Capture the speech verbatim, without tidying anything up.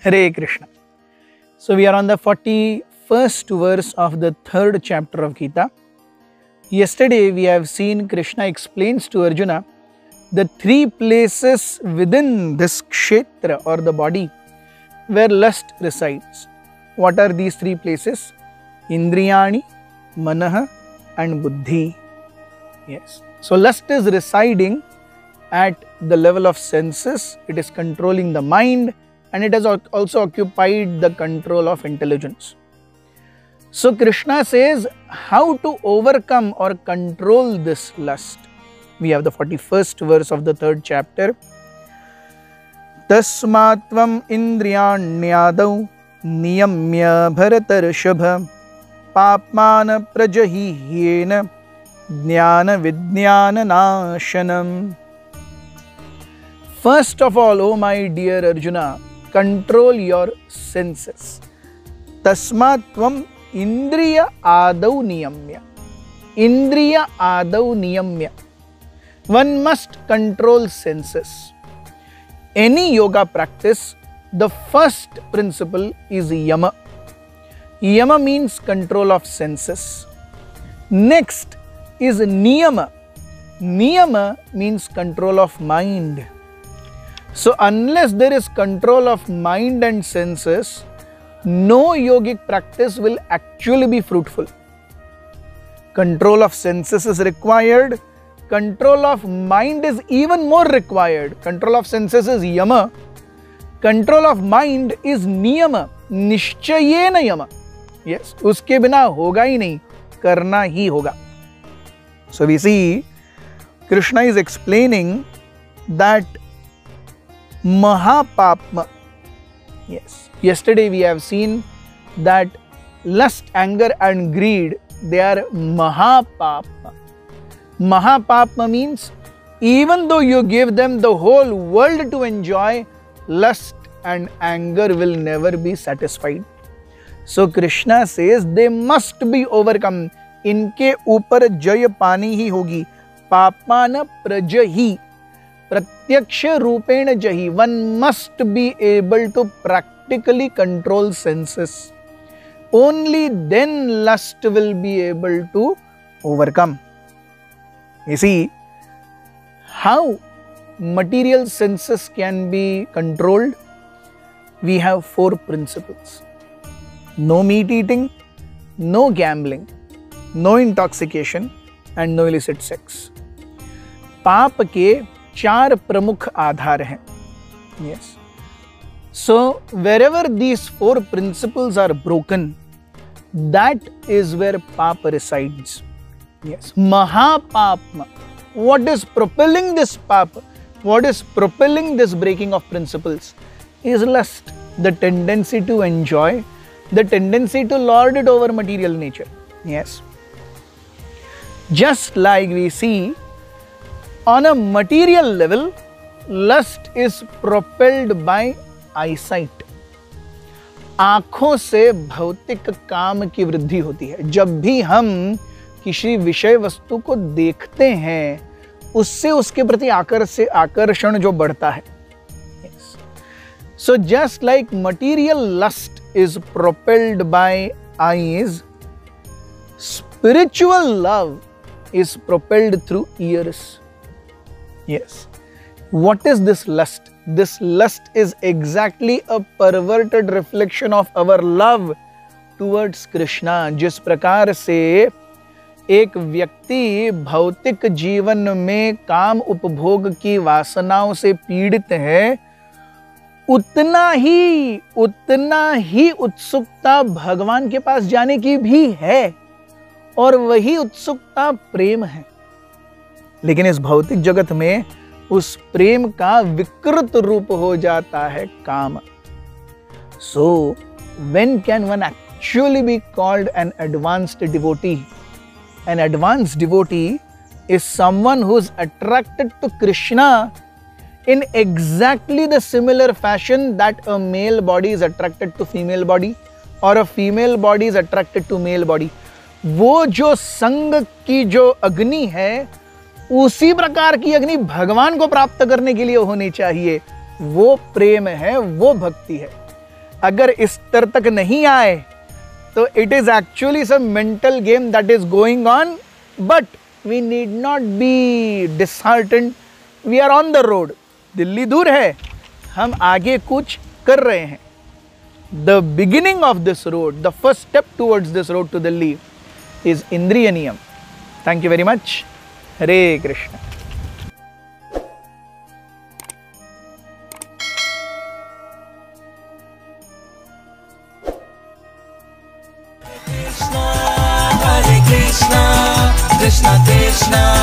Hare Krishna. So we are on the forty-first verse of the third chapter of Gita. Yesterday we have seen Krishna explains to Arjuna the three places within this kshetra or the body where lust resides. What are these three places? Indriyani, Manaha and Buddhi. Yes. So lust is residing at the level of senses. It is controlling the mind and it has also occupied the control of intelligence. So Krishna says how to overcome or control this lust. We have the forty-first verse of the third chapter. Tasmatvam indriyanyadau niyamya bharatarshabha papmana prajahihyena jnana vijnana nashanam. First of all, O my dear Arjuna, control your senses. Tasmatvam indriya adau niyamya. Indriya adau niyamya. One must control senses. Any yoga practice, the first principle is yama. Yama means control of senses. Next is niyama. Niyama means control of mind. So unless there is control of mind and senses, no yogic practice will actually be fruitful. Control of senses is required. Control of mind is even more required. Control of senses is yama. Control of mind is niyama. Nishchayena yama. Yes, uske bina hoga hi nahi, karna hi hoga. So we see Krishna is explaining that Mahapapma. Yes. Yesterday we have seen that lust, anger and greed, they are Mahapapma. Mahapapma means even though you give them the whole world to enjoy, lust and anger will never be satisfied. So Krishna says they must be overcome. Inke upar jay pani hi hogi. Papana prajahi. Pratyaksha rupena jahi. One must be able to practically control senses. Only then lust will be able to overcome. You see, how material senses can be controlled? We have four principles. No meat eating, no gambling, no intoxication and no illicit sex. पाप के चार प्रमुख आधार हैं. Yes. So wherever these four principles are broken, that is where papa resides. Yes. Mahapapma. What is propelling this papa? What is propelling this breaking of principles? Is lust, the tendency to enjoy, the tendency to lord it over material nature. Yes. Just like we see, on a material level, lust is propelled by eyesight. आँखों से भौतिक काम की वृद्धि होती है. जब भी हम किसी विषय वस्तु को देखते हैं, उससे उसके प्रति आकर्षण आकर्षण जो बढ़ता है. Yes. So just like material lust is propelled by eyes, spiritual love is propelled through ears. Yes. What is this lust? This lust is exactly a perverted reflection of our love towards Krishna. जिस प्रकार से एक व्यक्ति भौतिक जीवन में काम उपभोग की वासनाओं से पीड़ित है, उतना ही उतना ही उत्सुकता भगवान के पास जाने की भी है और वही उत्सुकता प्रेम है. लेकिन इस भौतिक जगत में उस प्रेम का विकृत रूप हो जाता है काम. So when can one actually be called an advanced devotee? An advanced devotee is someone who is attracted to Krishna in exactly the similar fashion that a male body is attracted to female body or a female body is attracted to male body. वो जो संग की जो अग्नि है, उसी प्रकार की अग्नि भगवान को प्राप्त करने के लिए होनी चाहिए. वो प्रेम है, वो भक्ति है. अगर इस स्तर तक नहीं आए तो it is actually some mental game that is going on, but we need not be disheartened, we are on the road. Delhi दूर है, हम आगे कुछ कर रहे हैं। The beginning of this road, the first step towards this road to Delhi is इंद्रिय नियम। Thank you very much. Hare Krishna. Krishna Krishna Krishna